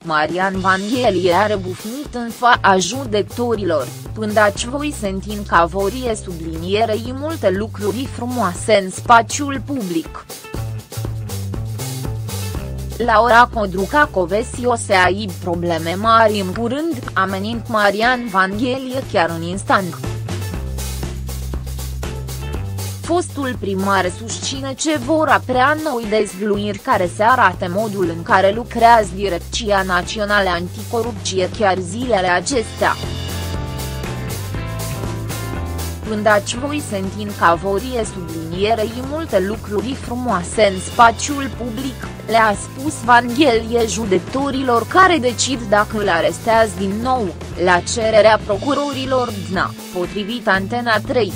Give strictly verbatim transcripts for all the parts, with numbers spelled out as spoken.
Marian Vanghelie a rebufnit în fața judecătorilor, pândaci voi sentin că vorie sublinierei multe lucruri frumoase în spațiul public. Laura Codruca Covesi o să aibă probleme mari în curând, amenint Marian Vanghelie chiar în instant. Fostul primar susține ce vor apărea noi dezvăluiri care să arate modul în care lucrează Direcția Națională Anticorupție chiar zilele acestea. Pândaci voi sentin că vorie sublinierei multe lucruri frumoase în spațiul public, le-a spus Vanghelie judecătorilor care decid dacă îl arestează din nou, la cererea procurorilor D N A, potrivit Antena trei.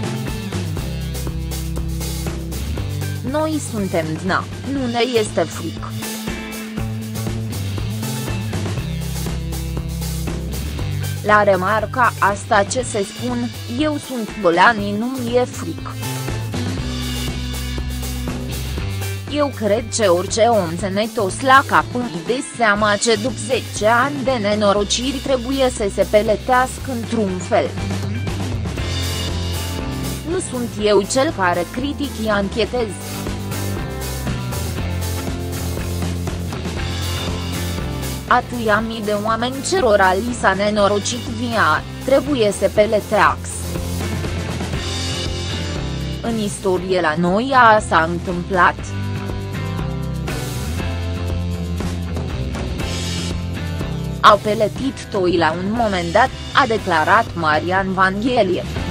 Noi suntem D N A, nu ne este frică. La remarca asta ce se spun, eu sunt Bolani, nu-mi e frică. Eu cred că orice om ținătos la cap îi dă seama că după zece ani de nenorociri trebuie să se peletească într-un fel. Nu sunt eu cel care critic, anchetez. Atâia mii de oameni cerora li s-a nenorocit via, trebuie să peleteax. În istorie la noi a s-a întâmplat. Au peletit toi la un moment dat, a declarat Marian Vanghelie.